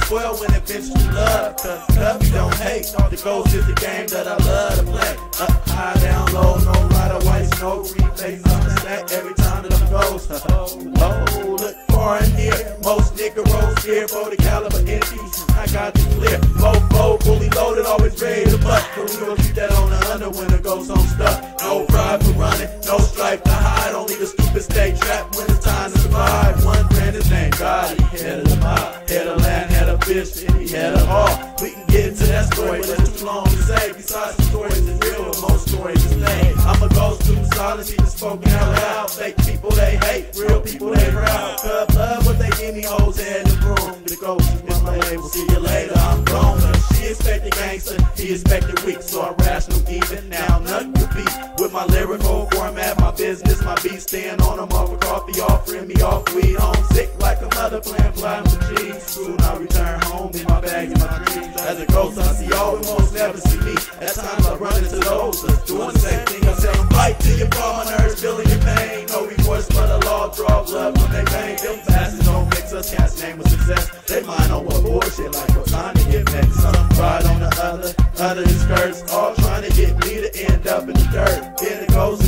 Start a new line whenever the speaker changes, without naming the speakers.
spoil when it fits to love. Cause Cubby don't hate. The Ghost is the game that I love to play. Up high, down low, no rider whites, no replays. I'm a snack every time that I'm Ghost. Oh, look far in here. Most nigga rolls here for the caliber empties. I got the clear. Mofo, fully loaded, always ready to butt. But we gon' keep that on the under when the Ghost on stuck. No pride for running, no stripe to hide. Only the stupid stay trapped when it's time to survive. One friend is named God, he head of the mob, head of land, head of fish, and he head of all. We can get into that story, but it's too long to say. Besides the stories is real, but most stories is fake. I'm a Ghost too solid, she just spoken out loud. Fake people they hate, real people they proud. Cub love what they give me, hoes in the room. The Ghost is my label, see you later, I'm grown up. She expected gangster, he expected weak, so I'm rational even now. Nothing to beat with my lyrical format, my business, my beat. Staying on them off of coffee, offering me off weed. Homesick like a mother playing flying with G's. Soon I return home in my bag and my dreams. As a Ghost, I see all, but most never see me. At times I run into those that's doing the same thing. I tell them, fight till you fall, my nerves feeling your pain. No remorse, but the law draw blood from their vein. Them bastards don't mix us, cast name with success. They mind on what bullshit like what time to get next. Some pride on the other, under the skirts, all trying to get me to end up in the dirt. Here it goes.